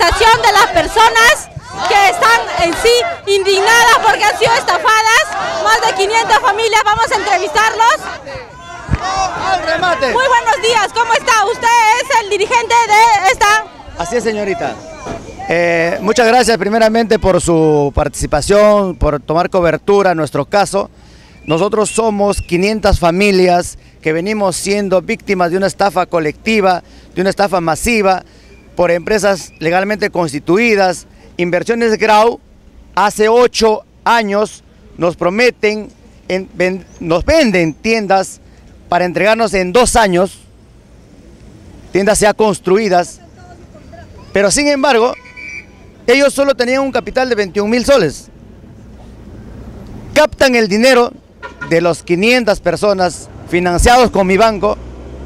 movilización de las personas que están en sí indignadas porque han sido estafadas. Más de 500 familias, vamos a entrevistarlos. Muy buenos días, ¿cómo está? Usted es el dirigente de esta... Así es, señorita. Muchas gracias primeramente por su participación, por tomar cobertura a nuestro caso. Nosotros somos 500 familias que venimos siendo víctimas de una estafa colectiva, de una estafa masiva, por empresas legalmente constituidas. Inversiones Grau, hace 8 años nos prometen, nos venden tiendas para entregarnos en 2 años, tiendas ya construidas, pero sin embargo, ellos solo tenían un capital de 21.000 soles. Captan el dinero de los 500 personas financiados con mi banco,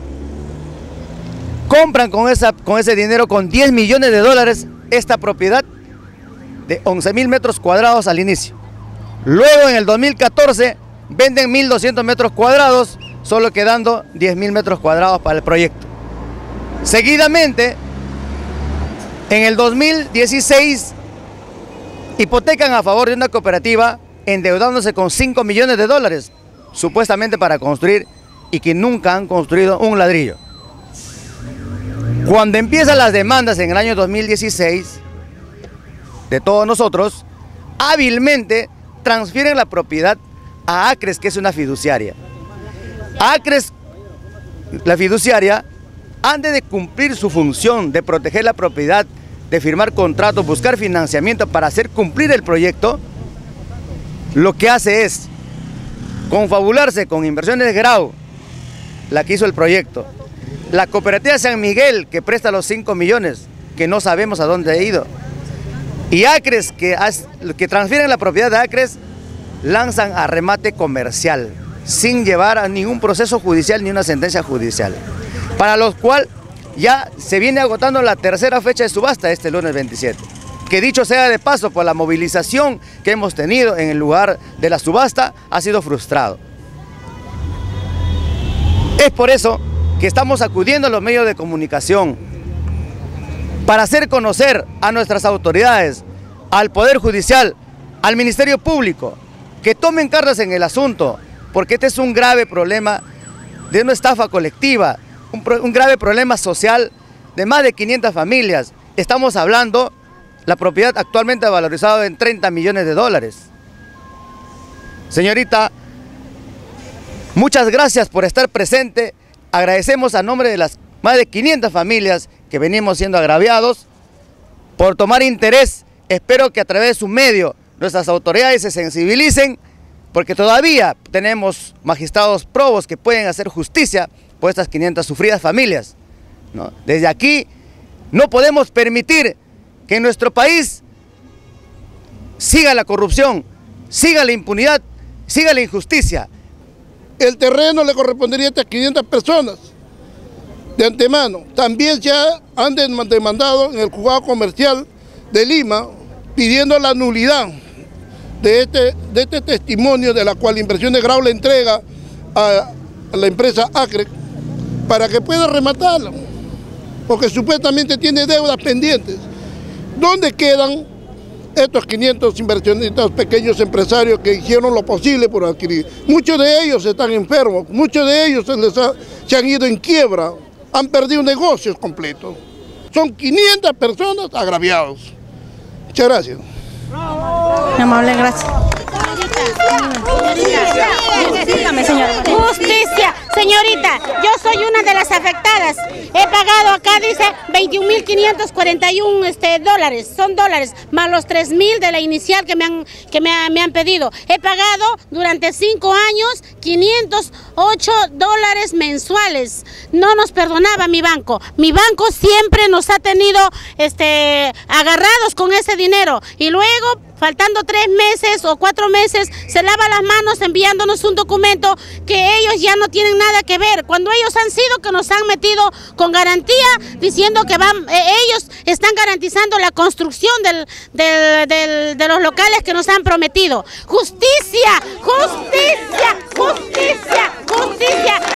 compran con ese dinero, con 10 millones de dólares, esta propiedad de 11.000 metros cuadrados al inicio. Luego en el 2014 venden 1.200 metros cuadrados, solo quedando 10.000 metros cuadrados para el proyecto. Seguidamente, en el 2016, hipotecan a favor de una cooperativa endeudándose con 5 millones de dólares, supuestamente para construir, y que nunca han construido un ladrillo. Cuando empiezan las demandas en el año 2016, de todos nosotros, hábilmente transfieren la propiedad a Acres, que es una fiduciaria. Acres, la fiduciaria, antes de cumplir su función de proteger la propiedad, de firmar contratos, buscar financiamiento para hacer cumplir el proyecto, lo que hace es confabularse con Inversiones Grau, la que hizo el proyecto, la cooperativa San Miguel, que presta los 5 millones, que no sabemos a dónde ha ido, y Acres, que transfieren la propiedad de Acres, lanzan a remate comercial, sin llevar a ningún proceso judicial ni una sentencia judicial, para los cuales ya se viene agotando la tercera fecha de subasta este lunes 27. Que dicho sea de paso, por la movilización que hemos tenido en el lugar de la subasta, ha sido frustrado. Es por eso que estamos acudiendo a los medios de comunicación para hacer conocer a nuestras autoridades, al Poder Judicial, al Ministerio Público, que tomen cartas en el asunto, porque este es un grave problema de una estafa colectiva, un grave problema social de más de 500 familias. Estamos hablando, la propiedad actualmente valorizada en 30 millones de dólares. Señorita, muchas gracias por estar presente. Agradecemos a nombre de las más de 500 familias que venimos siendo agraviados por tomar interés. Espero que a través de su medio nuestras autoridades se sensibilicen, porque todavía tenemos magistrados probos que pueden hacer justicia por estas 500 sufridas familias, ¿no? Desde aquí no podemos permitir que en nuestro país siga la corrupción, siga la impunidad, siga la injusticia. El terreno le correspondería a estas 500 personas de antemano. También ya han demandado en el juzgado comercial de Lima pidiendo la nulidad de este testimonio, de la cual Inversiones Grau le entrega a la empresa Acres para que pueda rematarlo, porque supuestamente tiene deudas pendientes. ¿Dónde quedan estos 500 inversionistas, pequeños empresarios que hicieron lo posible por adquirir? Muchos de ellos están enfermos, muchos de ellos se han ido en quiebra, han perdido negocios completos. Son 500 personas agraviados. Muchas gracias. Muy amable, gracias. Dígame, señora. Justicia, señorita, yo soy una de las afectadas. He pagado acá, dice, 21.541 dólares, son dólares, más los 3.000 de la inicial que me han pedido. He pagado durante 5 años 508 dólares mensuales. No nos perdonaba mi banco. Mi banco siempre nos ha tenido agarrados con ese dinero, y luego, faltando 3 meses o 4 meses, se lava las manos enviándonos un documento que ellos ya no tienen nada que ver, cuando ellos han sido que nos han metido con garantía, diciendo que ellos están garantizando la construcción de los locales que nos han prometido. ¡Justicia! ¡Justicia! ¡Justicia! ¡Justicia!